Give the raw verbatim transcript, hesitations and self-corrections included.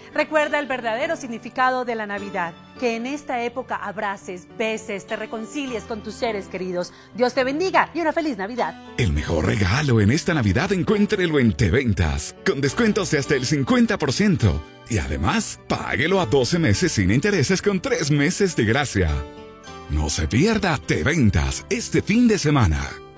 Recuerda el verdadero significado de la Navidad, que en esta época abraces, beses, te reconcilies con tus seres queridos. Dios te bendiga y una feliz Navidad. El mejor regalo en esta Navidad encuéntrelo en Teventas, con descuentos de hasta el cincuenta por ciento. Y además, páguelo a doce meses sin intereses con tres meses de gracia. No se pierda Teventas este fin de semana.